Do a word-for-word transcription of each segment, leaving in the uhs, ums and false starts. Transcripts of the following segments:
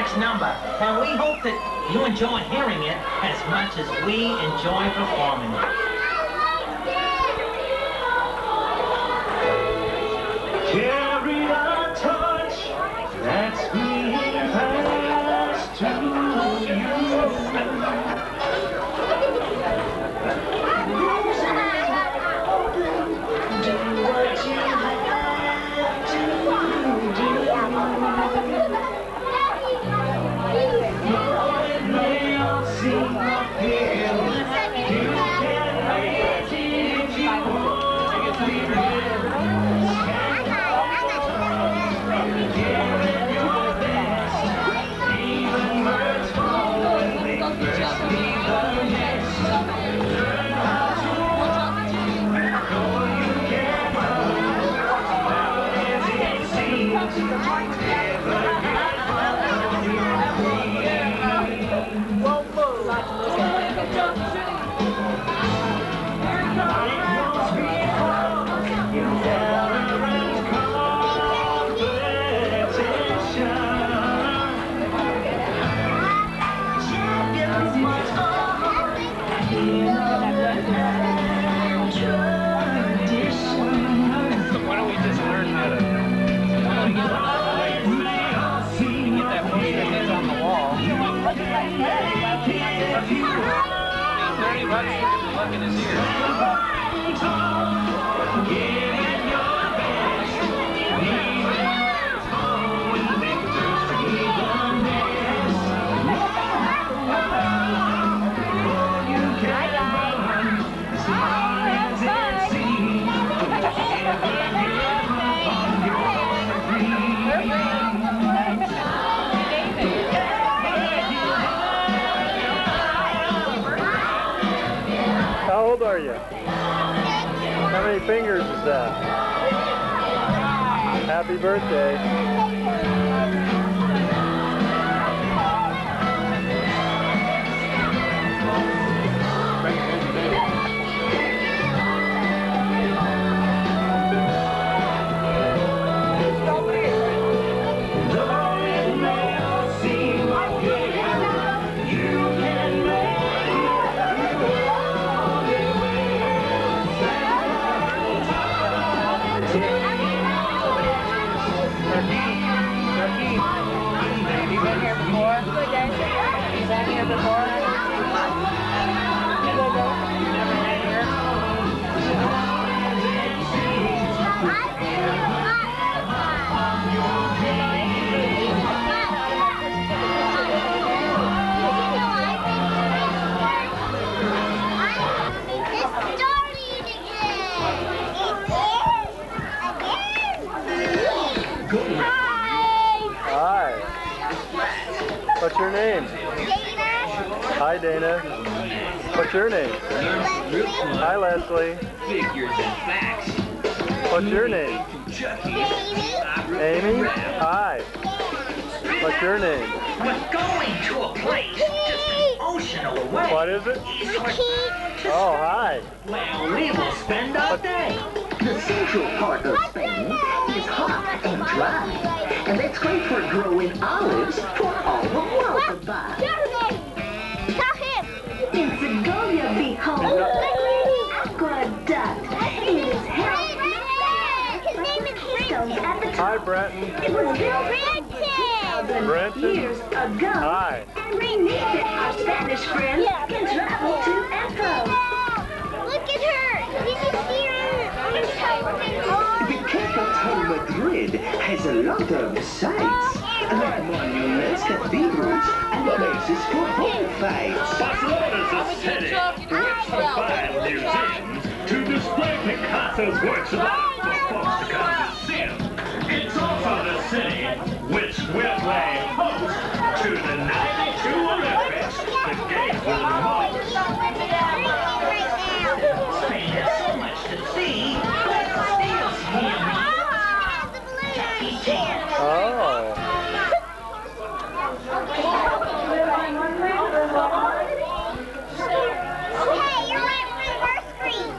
next number, and we hope that you enjoy hearing it as much as we enjoy performing it. Carry a touch that's being passed to you. Do what you have to do. Though it may all seem uphill, you can make it if you want to be real. Give it your best. Even birds fall when they first leave the nest. Learn how to walk, though you can't run. Hard as it seems, never give up on your dreams. It goes before your valor and competition. Champions must honor in a tradition. Why don't we just learn how to get that poster that's on the wall? thirty bucks for the plug in his ear. How old are you? How many fingers is that? Happy birthday. Hi. What's your name? Dana. Hi, Dana. What's your name? Hi, Leslie. Figures and facts. What's your name? Amy. Hi. What's your name? We're going to a place just an ocean away. What is it? Kiki. Oh, hi. Well, we will spend our day. The central part of Spain is hot and dry, and that's great for growing olives for all the world to buy. Tell him. In Segovia, behold, aqueduct. It is held His name is stones at the Hi, top. Brenton. It was built Brenton. Brenton. years ago. Hi. And beneath it, our Spanish friends can travel to and fro. Look at her. Did you see her on the telephone? The capital, Madrid, has a lot of sights, like monuments, cathedrals, and places for bullfights. Barcelona's a city which provides museums to display Picasso's works of art for folks to come to see them. It's also the city which will play host to the ninety-two Olympics. The games will be Spain has so much to see. Let's steal him. Oh. Hey, you're right for the first screen.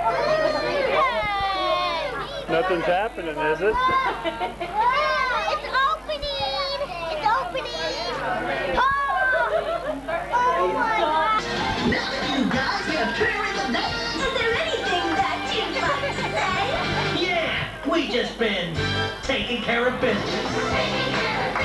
Nothing's happening, is it? It's opening. It's opening. You guys have carried the day. Is there anything that you'd like to say? Yeah, we just been taking care of business.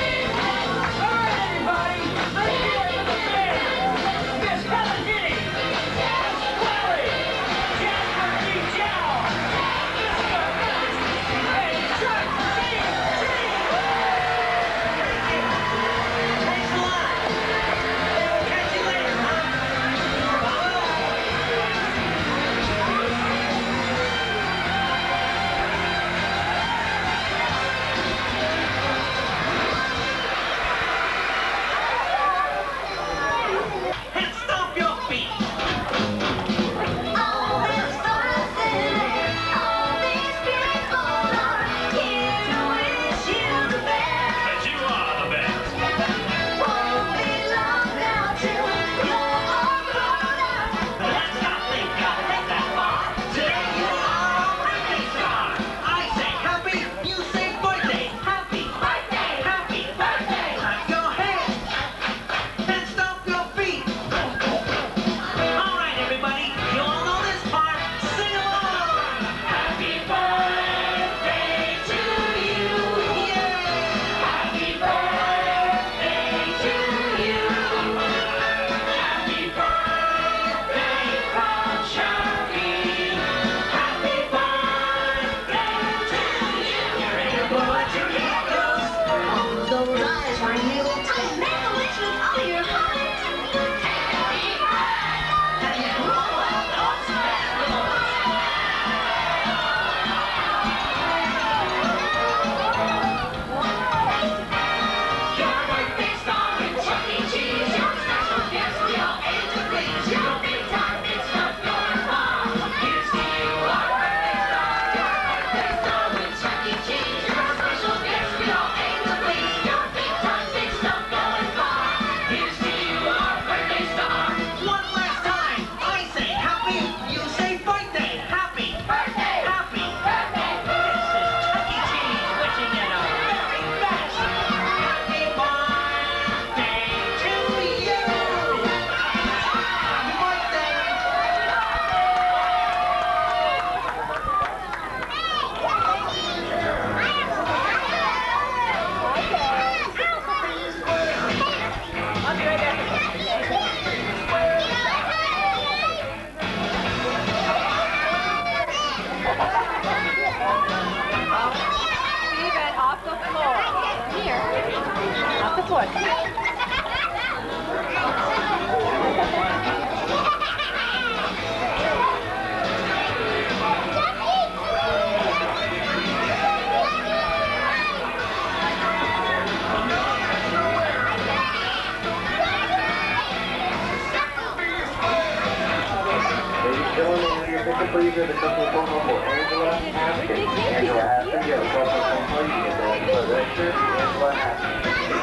Please the customer phone call for Angela Haskins. Angela Haskins, you have a customer phone call. You can get the red shirt, Angela Haskins.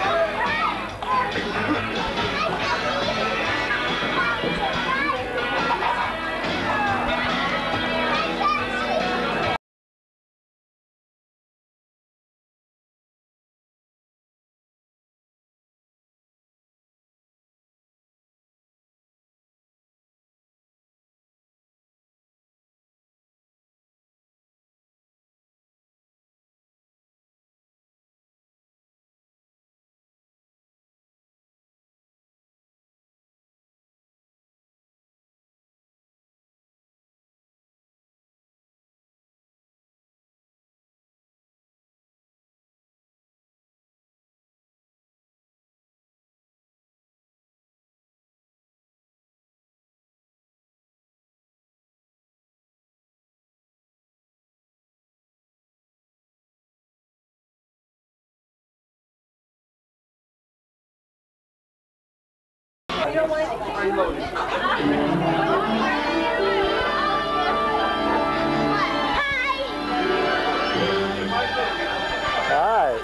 Hi.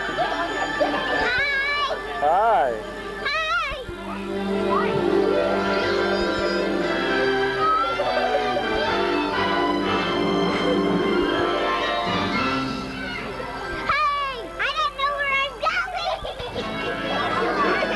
Hi. Hey, I don't know where I'm going.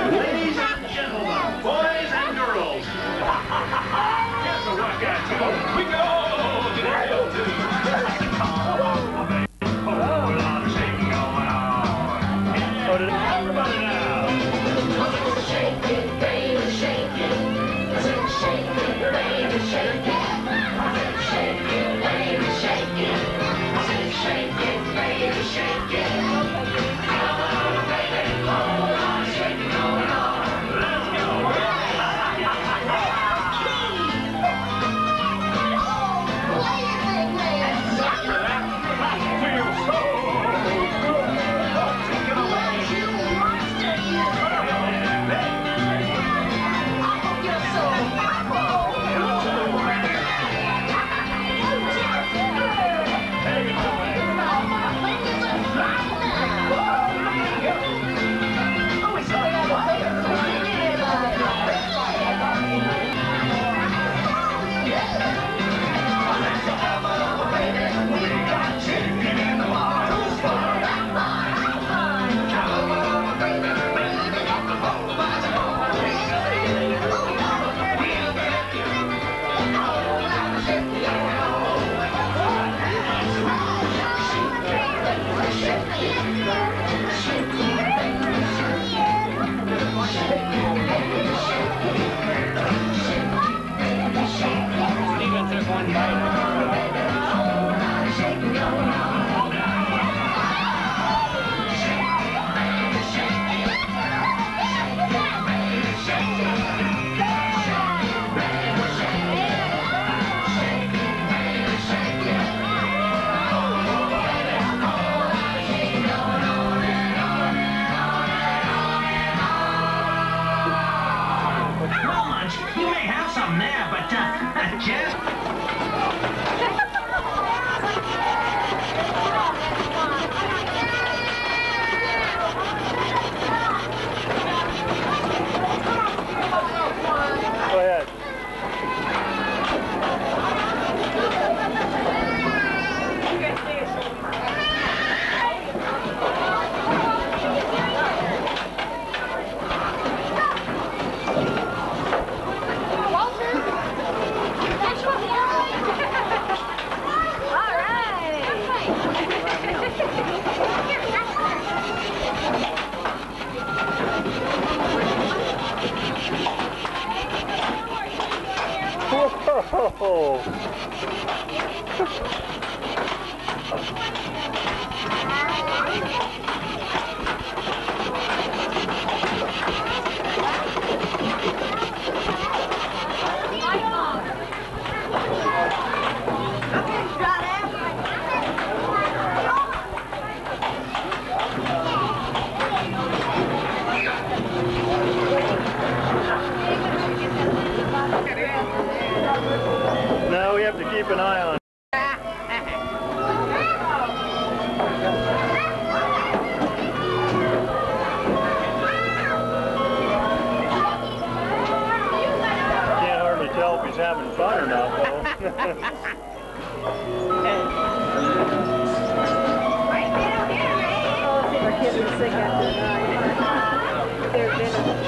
Sick after that. They're venomous.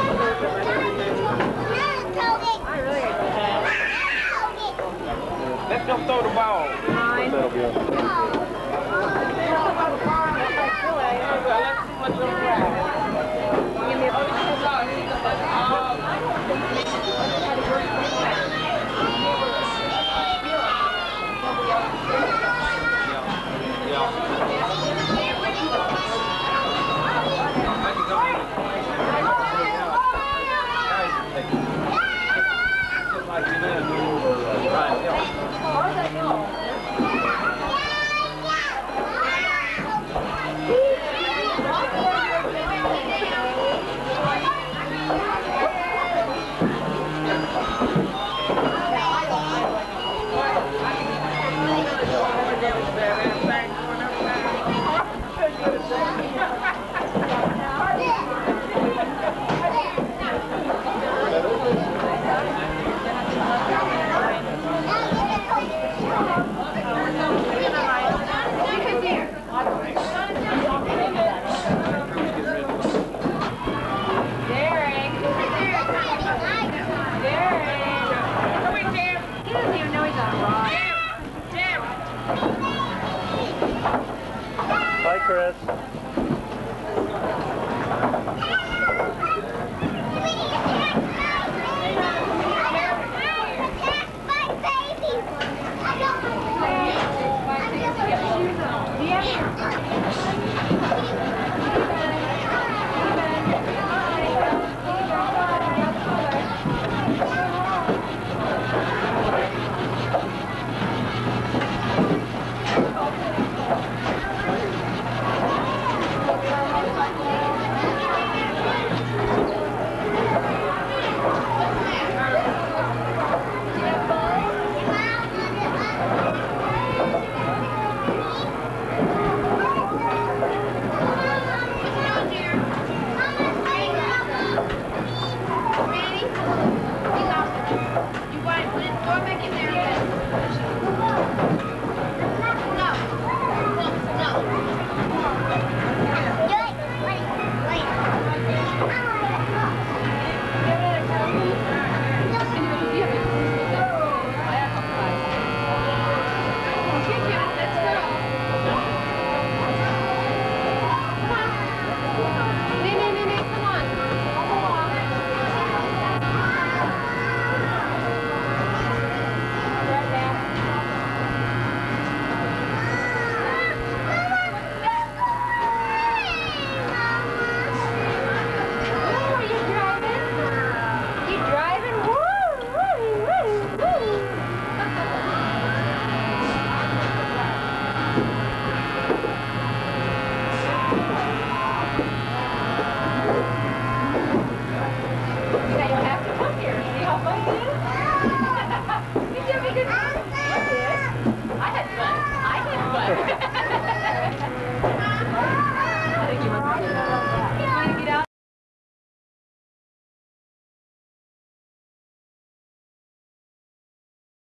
I really Let them throw the ball. Nine. That'll be okay. Give me a Bye, Chris.